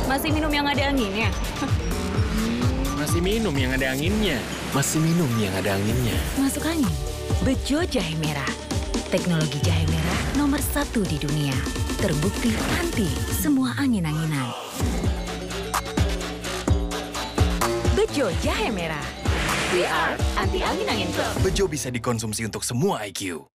Masih minum yang ada anginnya? Masih minum yang ada anginnya. Masih minum yang ada anginnya. Masuk angin. Bejo Jahe Merah. Teknologi jahe merah nomor 1 di dunia. Terbukti anti semua angin-anginan. Bejo Jahe Merah. We are anti angin-angin club. Bejo bisa dikonsumsi untuk semua IQ.